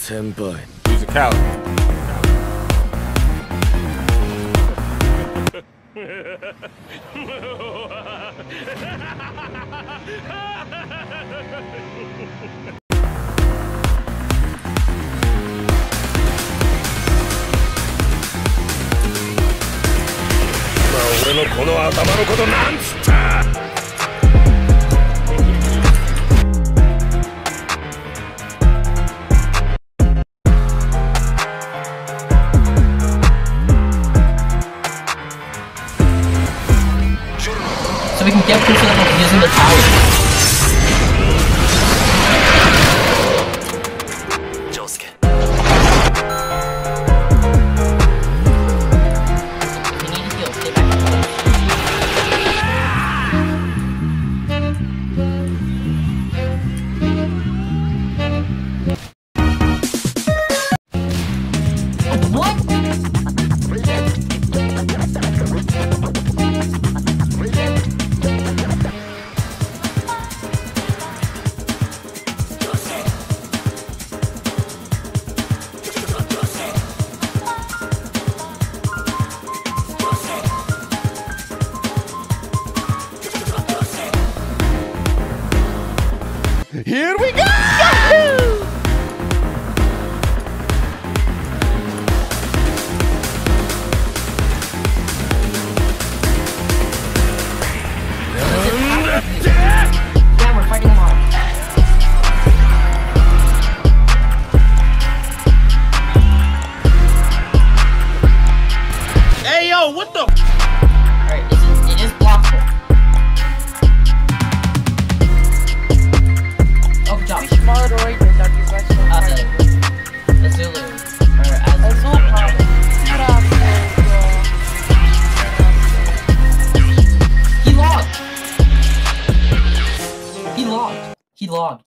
先輩 Use a coward. 俺のこの頭のことなんつった。 So we can get proof of them using the tower. Here we go! Yeah, we're fighting them all. Hey yo, what the? Alright, it is blockable. Oh, good job. Which moderators are these guys so hard? The Zulu. Or Azul, He logged! He logged. He logged.